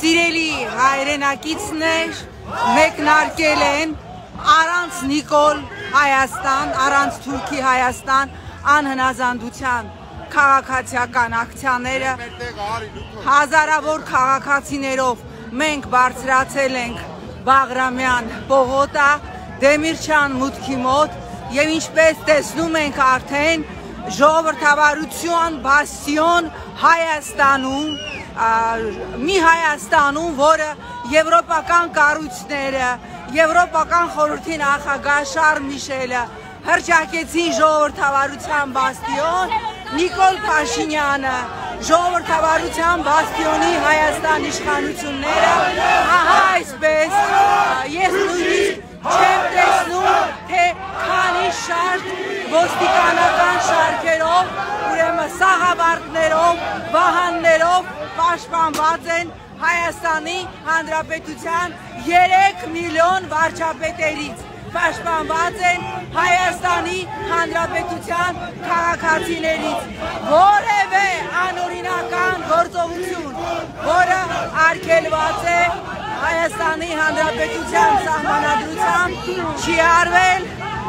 Սիրելի հայրենակիցներ, մեկնարկել են առանց Նիկոլ Հայաստան, առանց Թուրքի Հայաստան անհնազանդության քաղաքացիական ակցիաները, հազարավոր քաղաքացիներով մենք բարձրացել ենք Բաղրամյան պողոտա, Դեմիրճան մուտքի մոտ եւ ինչպես տեսնում ենք արդեն ժողովրդավարության բաստիոն Հայաստանում, մի Հայաստանում, որը եվրոպական կառույցները, եվրոպական խորհրդի նախագահ Շարլ Միշելը հռչակեցին ժողովրդավարության բաստիոն, Նիկոլ Փաշինյանը ժողովրդավարության բաստիոնի Հայաստան իշխանությունները, ահա այսպես, ես նույնիսկ չեմ տեսնում, թե քանի շարք ոստիկանական շարքերով, ուրեմն սաղավարտներով, վահաններով պաշտպանված են Հայաստանի Հանրապետության 3 միլիոն վարչապետերից, պաշտպանված են Հայաստանի Հանրապետության քաղաքացիներից, որևէ անօրինական գործողություն, որը արգելված է Հայաստանի Հանրապետության սահմանադրությամբ չի արվել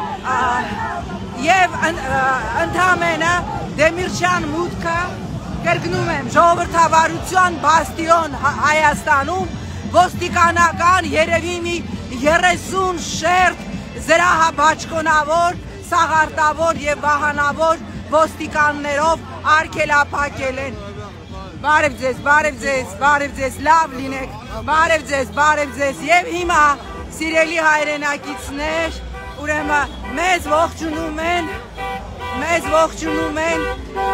եւ ընդամենը Դեմիրճան մուտքը կրկնում եմ ժողովրդավարության բաստիոն Հայաստանում ոստիկանական երևի մի 30 շերտ զրահաբաճկոնավոր, սաղարտավոր եւ վահանավոր ոստիկաններով արգելափակել են։ Բարև ձեզ, բարև ձեզ, բարև ձեզ, լավ լինեք, բարև ձեզ եւ հիմա սիրելի հայրենակիցներ, ուրեմն մեզ ողջունում են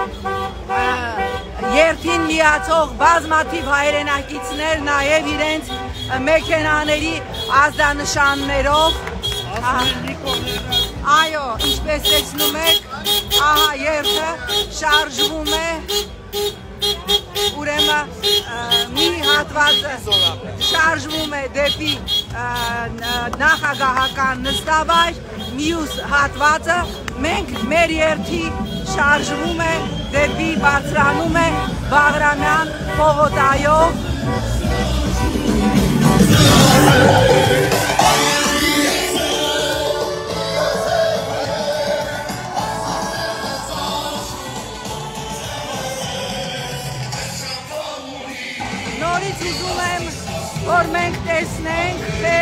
երթին միացող բազմաթիվ հայրենակիցներ, նաեւ իրենց մեքենաների ազդանշաններով, այո, ինչպես տեսնում եք, ահա երթը շարժվում է, ուրեմն մի հատվածը շարժվում է դեպի նախագահական նստավայր, մյուս հատվածը մենք մեր երթի շարժվում է դեպի բարձրանում է Բաղրամյան պողոտայով։ Նորից ուզում եմ, որ մենք տեսնենք, թե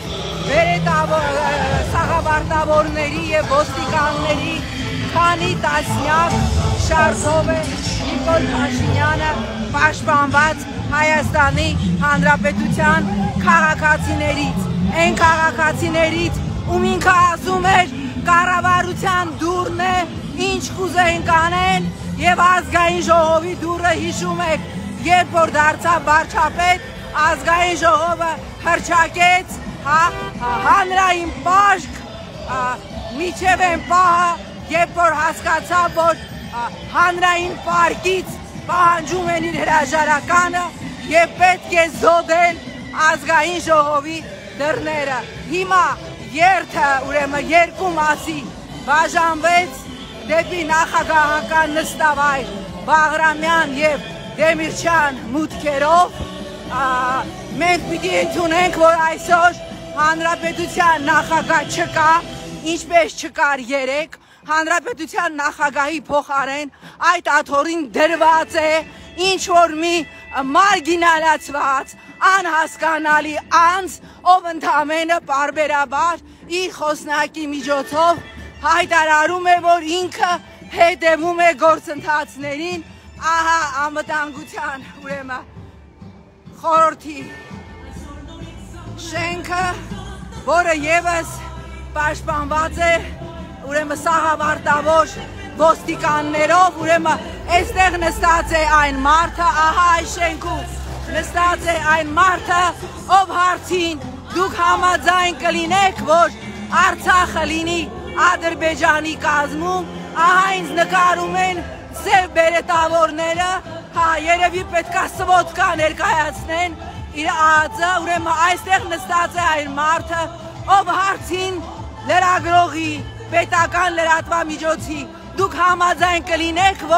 սաղավարտավորների և ոստիկանների քանի տասնյակ շարժով է Նիկոլ Փաշինյանը պաշտպանված Հայաստանի Հանրապետության քաղաքացիներից, այն քաղաքացիներից, ում ինքը ասում էր կառավարության դուռն է, ինչ կուզեն կանեն, եւ ազգային ժողովի դուռը հիշում եք, երբ որ դարձավ վարչապետ, ազգային ժողովը հռչակեց հանրային պաշտ, միջև են պահը, երբ որ հասկացավ, որ հանրային պարկից պահանջում են իր հրաժարականը եւ պետք է զոդել ազգային ժողովի դռները։ Հիմա երթը ուրեմն երկու մասի բաժանվեց դեպի նախագահական նստավայր Բաղրամյան եւ Դեմիրճան մուտքերով։ Մենք պիտի ընդունենք, որ այսօր հանրապետության նախագահ չկա, ինչպես չկար երեկ, հանրապետության նախագահի փոխարեն այդ աթոռին դրված է ինչ որ մի մարգինալացված, անհասկանալի անձ, ով ընդամենը պարբերաբար իր խոսնակի միջոցով հայտարարում է, որ ինքը հետևում է գործընթացներին, ահա անվտանգության ուրեմն խորհրդի շենքը, որը եւս պաշտպանված է ուրեմն սաղավարտավոր ոստիկաններով, ուրեմն այստեղ նստած է այն մարդը, ահա այս շենքում նստած է այն մարդը, ով հարցին դուք համաձայն կլինեք, որ Արցախը լինի Ադրբեջանի կազմում, ահա ինձ նկարում են սև բերետավորները, երևի պետքա սվոտկա ներկայացնեն իր ածը, ուրեմն այստեղ նստած է այն մարդը, ով հարցին լրագրողի, պետական լրատվամիջոցի դուք համաձայն կլինեք, որ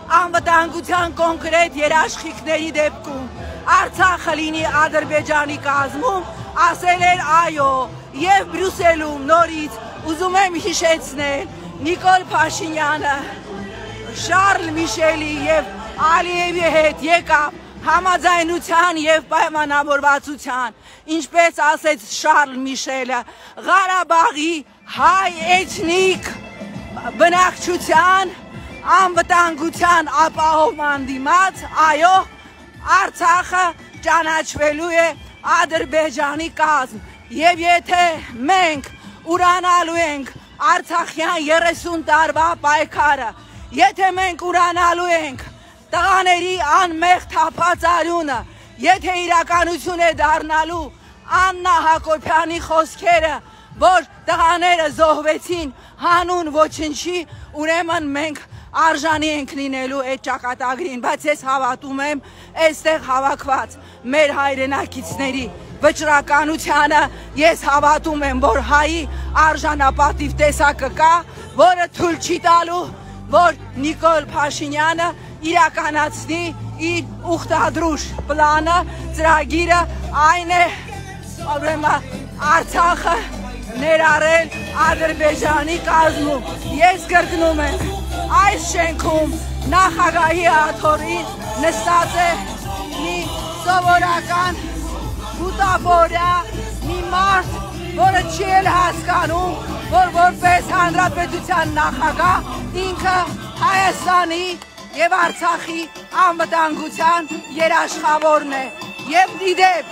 անվտանգության կոնկրետ երաշխիքների դեպքում Արցախը լինի Ադրբեջանի կազմում, ասել էր այո, եւ Բրյուսելում նորից ուզում եմ հիշեցնել Նիկոլ Փաշինյանը Շարլ Միշելի եւ Ալիևի հետ եկավ համաձայնության եւ պայմանավորվածության, ինչպես ասեց Շարլ Միշելը, Ղարաբաղի հայ էթնիկ բնակչության անվտանգության ապահովման դիմաց, այո, Արցախը ճանաչվելու է Ադրբեջանի կազմ, եւ եթե մենք ուրանալու ենք Արցախյան 30 տարվա պայքարը, եթե մենք ուրանալու ենք տղաների անմեղ թափած արյունը, եթե իրականություն է դառնալու Աննա Հակոբյանի խոսքերը, որ տղաները զոհվեցին հանուն ոչնչի, ուրեմն մենք արժանի ենք լինելու այդ ճակատագրին, բայց ես հավատում եմ այստեղ հավաքված մեր հայրենակիցների վճռականությանը, ես հավատում եմ, որ հայի արժանապատիվ տեսակը կա, որը թույլ չի տալու, որ Նիկոլ Փաշինյանը իրականացնի իր ուխտադրուժ պլանը, ծրագիրը, այն է, ուրեմն Արցախը ներառել Ադրբեջանի կազմում։ Ես կրկնում եմ, այս շենքում նախագահի աթոռին նստած է մի սովորական բուտաբորյա մի մարդ, որը չի էլ հասկանում, որ որպես հանրապետության նախագահ ինքը Հայաստանի եւ Արցախի անվտանգության երաշխավորն է։ Եվ իդեպ,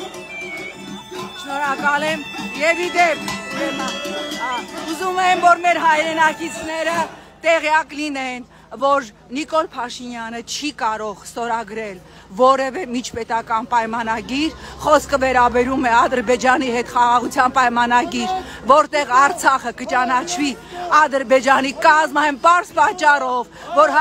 շնորհակալ եմ, եւ իդեպ, ուզում եմ, որ մեր հայրենակիցները տեղյակ լինեն, որ Նիկոլ Փաշինյանը չի կարող ստորագրել որևէ միջպետական պայմանագիր, խոսքը վերաբերում է Ադրբեջանի հետ խաղաղության պայմանագիր, որտեղ Արցախը կճանաչվի Ադրբեջանի կազմ այն պարզ պատճառով, որ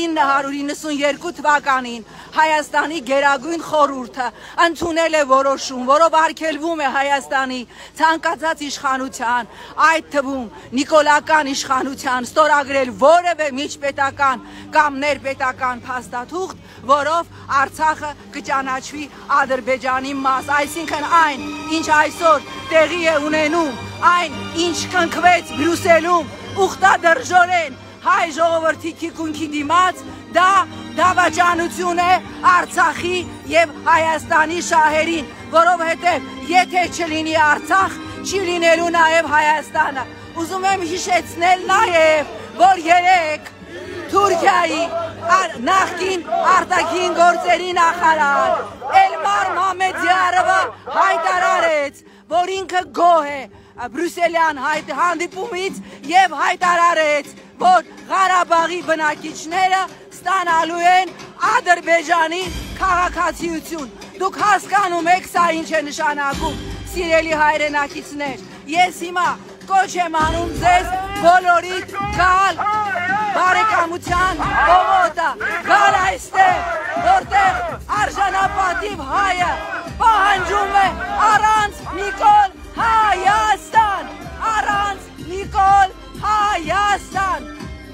1992 թվականին Հայաստանի Գերագույն խորհուրդը ընդունել է որոշում, որով արգելվում է Հայաստանի ցանկացած իշխանության, այդ թվում նիկոլական իշխանության ստորագրել որևէ միջպետական կամ ներպետական փաստաթուղթ, որով Արցախը կճանաչվի Ադրբեջանի մաս, այսինքն այն, ինչ այսօր տեղի է ունենում, այն, ինչ կնքվեց Բրյուսելում ուխտադրժորեն հայ ժողովրդի թիկունքի դիմաց, դա դավաճանություն է Արցախի եւ Հայաստանի շահերին, որովհետեւ եթե չլինի Արցախ, չի լինելու նաեւ Հայաստանը։ Ուզում եմ հիշեցնել նաեւ, որ երեք Թուրքիայի նախկին արտաքին գործերի նախարար Էլմար Մամեդյարովը հայտարարեց, որ ինքը գոհ է Բրյուսելյան հանդիպումից եւ հայտարարեց, որ Ղարաբաղի բնակիչները ստանալու են Ադրբեջանի քաղաքացիություն։ Դուք հասկանում եք սա ինչ է նշանակում, սիրելի հայրենակիցներ։ Ես հիմա կոչ եմ անում ձեզ բոլորիդ գալ բարեկամության ողոտը, գալ այստեղ, որտեղ արժանապատիվ հայը պահանջում է առանց Նիկոլ Հայաստան, առանց Նիկոլ Հայաստան։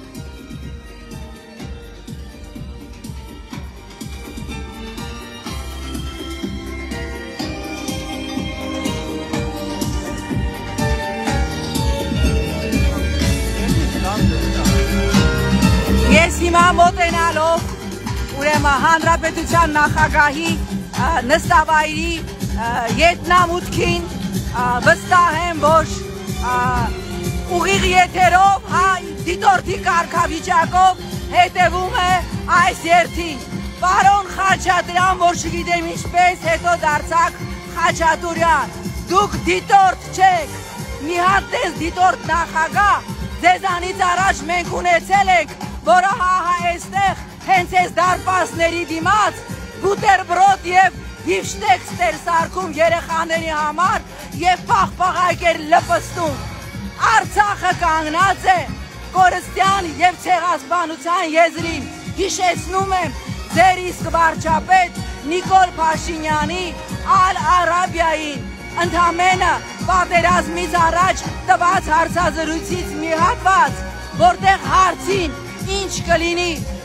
Ես հիմա մոտենալով ուրեմն հանրապետության նախագահի նստավայրի ետնամուտքին վստահ եմ, որ ուղիղ եթերով դիտորդի կարգավիճակով հետևում է այս երթին։ Պարոն Խաչատրյան, որ չգիտեմ ինչպես հետո դարձաք Խաչատուրյան, դուք դիտորդ չեք, մի հատ տես դիտորդ նախագահ, ձեզանից առաջ մենք ունեցել ենք, որը հահա այստեղ հենց այս դարպասների դիմաց բուտերբրոդ եւ բիֆշտեքս էր սարքում երեխաների համար եւ պաղպաղակ էր լպստում։ Արցախը կանգնած է կորստյան եւ ցեղասպանության եզրին։ Հիշեցնում եմ ձեր իսկ վարչապետ Նիկոլ Փաշինյանի Ալ-Արաբիային ընդամենը պատերազմից առաջ տված հարցազրույցից մի հատված, որտեղ հարցին ինչ կլինի,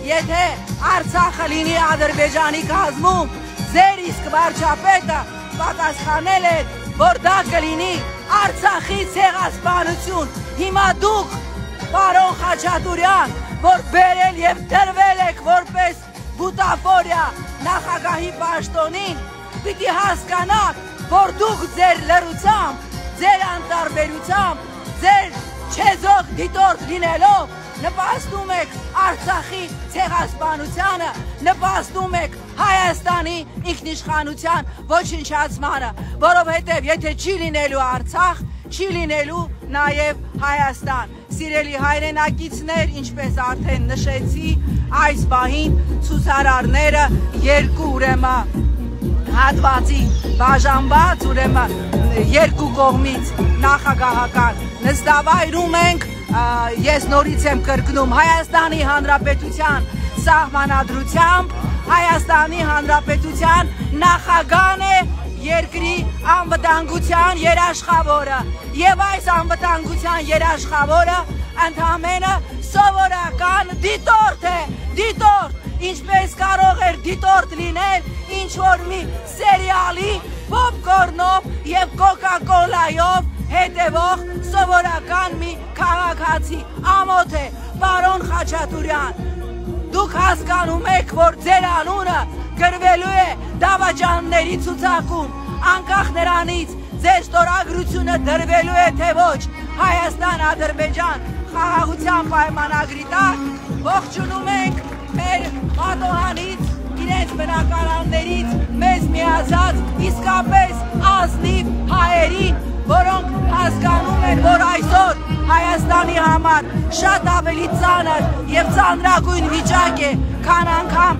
եթե Արցախը լինի Ադրբեջանի կազմում, ձեր իսկ վարչապետը պատասխանել էր, որ դա կլինի Արցախի ցեղասպանություն։ Հիմա դուք, պարոն Խաչատուրյան, որ բերել եւ դրվել եք որպես բուտաֆորիա նախագահի պաշտոնին, պիտի հասկանաք, որ դուք ձեր լռությամբ, ձեր անտարբերությամբ, ձեր չեզոք դիտորդ լինելով նպաստում եք Արցախի ցեղասպանությանը, նպաստում եք Հայաստանի ինքնիշխանության ոչնչացմանը, որովհետև եթե չի լինելու Արցախ, չի լինելու նաև Հայաստան։ Սիրելի հայրենակիցներ, ինչպես արդեն նշեցի, այս պահին ցուցարարները երկու հատվածի բաժանված, երկու կողմից նախագահական նստավայրում ենք, ես նորից եմ կրկնում, Հայաստանի Հանրապետության սահմանադրությամբ Հայաստանի Հանրապետության նախագահն է երկրի անվտանգության երաշխավորը եւ այս անվտանգության երաշխավորը ընդամենը սովորական դիտորդ է, դիտորդ, ինչպես կարող էր դիտորդ լինել ինչ-որ մի սերիալի պոպկորնով եւ կոկա-կոլայով հետևող սովորական մի քաղաքացի, ամոթ է, պարոն Խաչատուրյան, դուք հասկանում եք, որ ձեր անունը գրվելու է դավաճանների ցուցակում, անկախ նրանից ձեր ստորագրությունը դրվելու է թե ոչ Հայաստան-Ադրբեջան խաղաղության պայմանագրի տակ, ողջունում ենք մեր պատոհանից, իրենց բնակարաններից մեզ միացած իսկապես ազնիվ հայերին, որոնք հասկանում են, որ այսօր Հայաստանի համար շատ ավելի ծանր եւ ծանրագույն վիճակ է, քան անգամ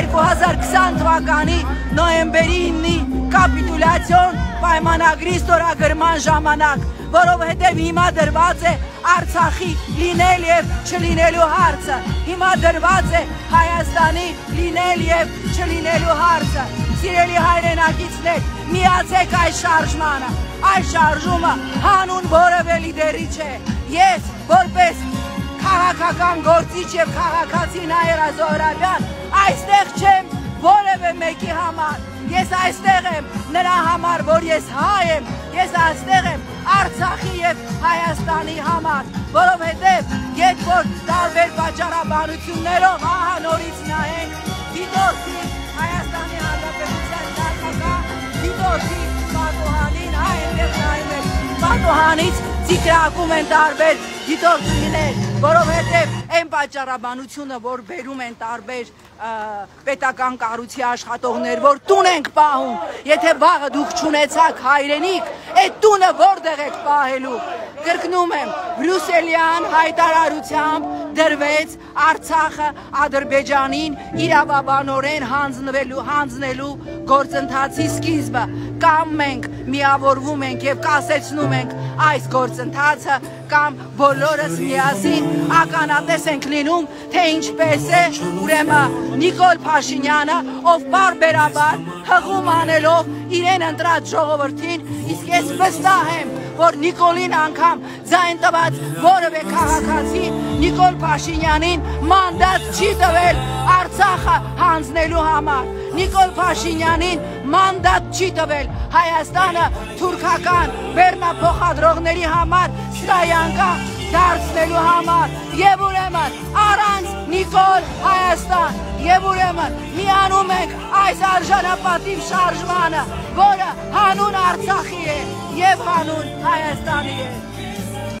2020 թվականի նոյեմբերի 9-ի կապիտուլյացիոն պայմանագրի ստորագրման ժամանակ, որովհետև հիմա դրված է Արցախի լինել եւ չլինելու հարցը, հիմա դրված է Հայաստանի լինել եւ չլինելու հարցը։ Սիրելի հայրենակիցներ, միացեք այս շարժմանը, այս շարժումը հանուն որևէ լիդերի չէ։ Ես որպես քաղաքական գործիչ եւ քաղաքացի Նաիրա Զոհրաբյան այստեղ չեմ որևէ մեկի համար, ես այստեղ եմ նրա համար, որ ես հայ եմ, ես այստեղ եմ Արցախի եւ Հայաստանի համար, որովհետեւ երբ որ տարբեր պատճառաբանություններով ահա նորից նայենք դիտորդի Հայաստանի Հանրապետության նախագահ, դիտորդի պատոհանին, հայ այնտեղ նայում եք, պատոհանից ծիտրակում են տարբեր դիտորդիներ, որովհետև այն պատճառաբանությունը, որ բերում են տարբեր պետական կառույցի աշխատողներ, որ տուն ենք պահում, եթե վաղը դուք չունեցաք հայրենիք, այդ տունը որտեղ եք պահելու։ Կրկնում եմ, բրյուսելյան հայտարարությամբ դրվեց Արցախը Ադրբեջանին իրավաբանորեն հանձնելու գործընթացի սկիզբը, կամ մենք միավորվում ենք եւ կասեցնում ենք այս գործընթացը, կամ բոլորս միասին ականատես ենք լինում, թե ինչպես է ուրեմն Նիկոլ Փաշինյանը, ով բարբերաբար հղում անելով իրեն ընտրած ժողովրդին, իսկ ես վստահ եմ, որ Նիկոլին անգամ ձայն տված որևէ քաղաքացի Նիկոլ Փաշինյանին մանդատ չի տվել Արցախը հանձնելու համար։ Նիկոլ Փաշինյանին մանդատ չի տվել Հայաստանը թուրքական բեռնափոխադրողների համար սրայանկա դարձնելու համար, եւ ուրեմն առանց Նիկոլ Հայաստան, եւ ուրեմն միանում ենք այս արժանապատիվ շարժմանը, որը հանուն Արցախի է եւ հանուն Հայաստանի է։